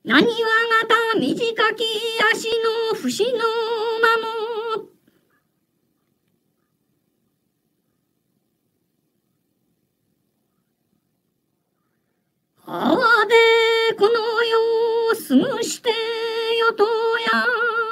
なにわ型短き足の節の間も、あわでこの世を過ぐしてよとや